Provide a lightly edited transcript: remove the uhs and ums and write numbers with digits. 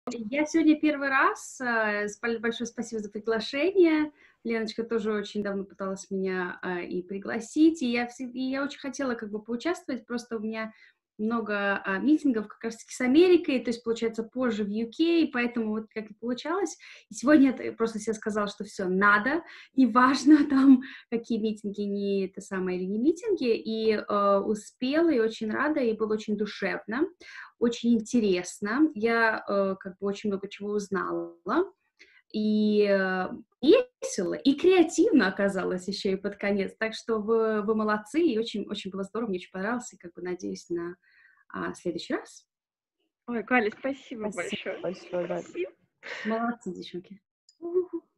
Я сегодня первый раз. Большое спасибо за приглашение. Леночка тоже очень давно пыталась меня и пригласить, и я очень хотела как бы поучаствовать, просто у меня много митингов как раз-таки с Америкой, то есть, получается, позже в UK, поэтому вот как и получалось. И сегодня я просто себе сказала, что все, надо, неважно там, какие митинги, не это самое или не митинги, и успела, и очень рада, и было очень душевно. Очень интересно. Я, как бы очень много чего узнала. И весело, и креативно оказалось еще и под конец. Так что вы молодцы, и очень, очень было здорово, мне очень понравилось, и как бы надеюсь на следующий раз. Ой, Галя, спасибо Спасибо большое. большое, да. Спасибо. Молодцы, девчонки.